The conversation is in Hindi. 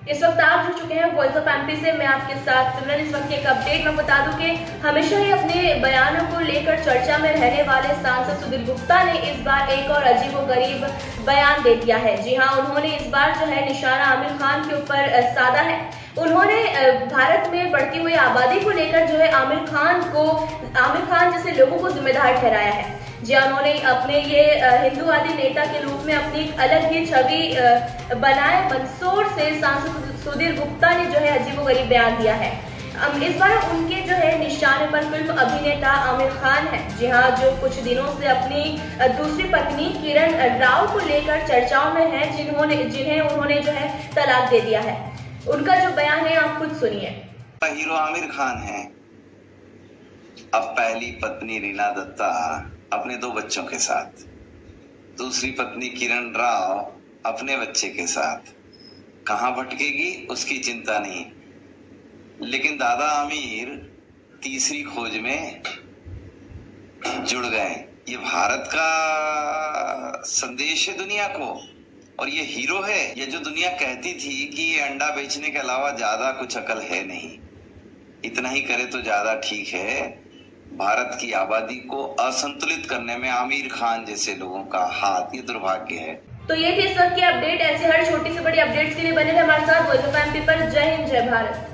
इस वक्त आप जुड़ चुके हैं वॉइस ऑफ एमपी से। मैं आपके साथ सिमरन। इस वक्त एक अपडेट मैं बता दूं कि हमेशा ही अपने बयानों को लेकर चर्चा में रहने वाले सांसद सुधीर गुप्ता ने इस बार एक और अजीबोगरीब बयान दे दिया है। जी हां, उन्होंने इस बार जो है निशाना आमिर खान के ऊपर साधा है। उन्होंने भारत में बढ़ती हुई आबादी को लेकर जो है आमिर खान जैसे लोगों को जिम्मेदार ठहराया है। जी, उन्होंने अपने ये हिंदूवादी नेता के रूप में अपनी एक अलग ही छवि बनाए मंदसौर से सांसद सुधीर गुप्ता ने जो है अजीबोगरीब बयान दिया है। इस बार उनके जो है निशाने पर फिल्म अभिनेता आमिर खान है। जी हाँ, जो कुछ दिनों से अपनी दूसरी पत्नी किरण राव को लेकर चर्चाओं में है, जिन्हें उन्होंने जो है तलाक दे दिया है। उनका जो बयान है आप खुद सुनिए। हीरो आमिर खान है, अब पहली पत्नी रीना दत्ता अपने 2 बच्चों के साथ, दूसरी पत्नी किरण राव अपने बच्चे के साथ, कहां भटकेगी उसकी चिंता नहीं, लेकिन दादा आमिर तीसरी खोज में जुड़ गए। ये भारत का संदेश है दुनिया को, और ये हीरो है। ये जो दुनिया कहती थी कि ये अंडा बेचने के अलावा ज्यादा कुछ अकल है नहीं, इतना ही करे तो ज्यादा ठीक है। भारत की आबादी को असंतुलित करने में आमिर खान जैसे लोगों का हाथ, ये दुर्भाग्य है। तो ये थी इस वक्त की अपडेट। ऐसे हर छोटी से बड़ी अपडेट्स के लिए बने रहे हमारे साथ वॉइस ऑफ एमपी पर। जय हिंद, जय भारत।